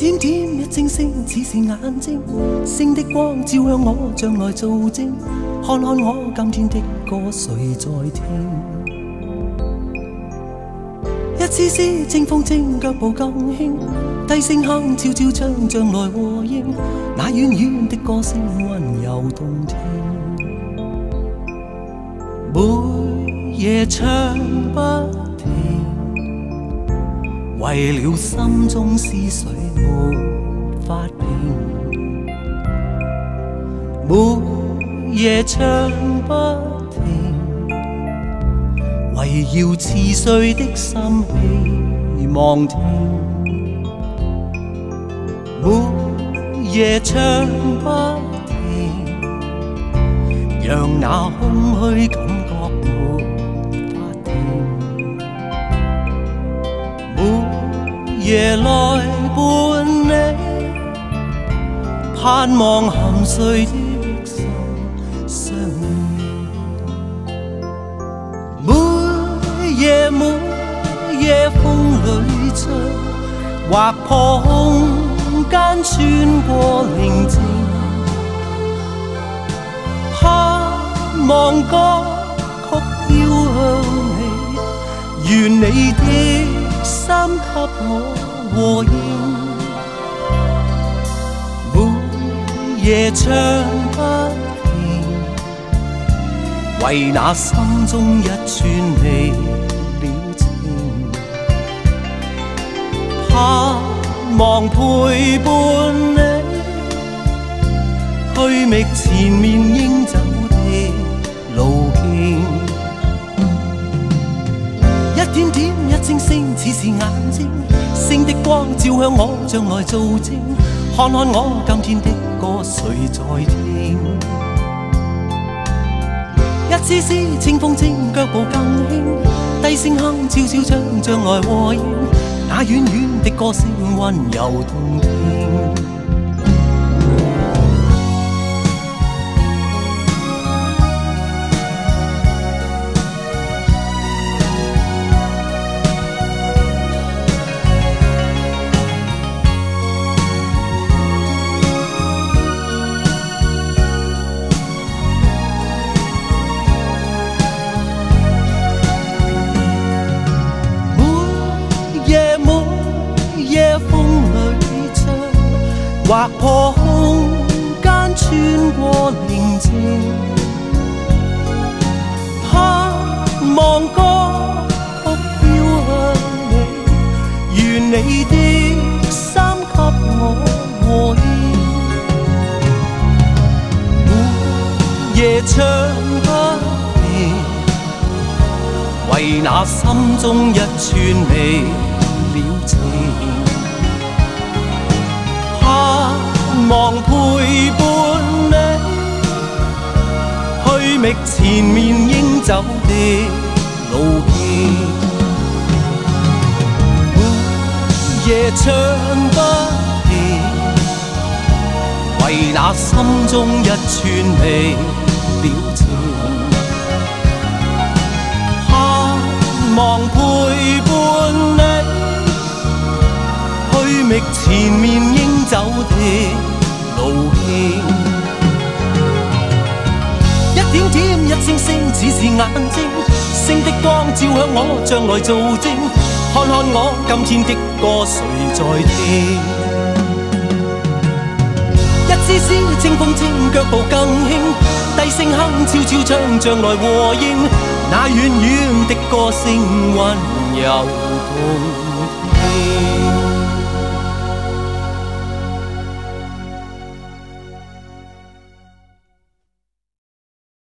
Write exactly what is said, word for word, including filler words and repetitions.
點點一晶星，似是眼睛，星的光照向我，像來做證。看看我今天的歌，誰在聽？一絲絲清風正，腳步更輕，低聲哼悄悄唱，像來和應。那遠遠的歌聲溫柔動聽，每夜唱不停，為了心中思緒無法平。每夜唱不停，圍繞似碎的心希望聽。每夜唱不停，讓那空虛感覺沒法停。每夜來伴你，盼望含睡的心相依。每夜每夜風裏唱，劃破空間穿過寧靜，盼望歌曲飄向你，願你的心給我和應。每夜唱不停，為那心中一串離了情，盼望陪伴你，去覓前面應走的路徑。一點點一晶星，似是眼睛，星的光照向我，像來做證。看看我今天的歌，誰在聽？一絲絲清風正，腳步更輕，低聲哼悄悄唱，像來和應。那遠遠的歌聲溫柔動聽。劃破空間穿過寧靜，盼望歌曲飄向你，願你的心給我和應。每夜唱不停，為那心中一串離了情，盼望陪伴你，去覓前面應走的路徑。每夜唱不停，為那心中一串離了情，盼望陪伴你，去覓前面應走的路徑。一點點一星星，似是眼睛，星的光照向我，將來做證。看看我今天的歌，誰在聽？一絲絲清風正，腳步更輕，低聲哼悄悄唱，將來和應。那遠遠的歌聲溫柔動聽。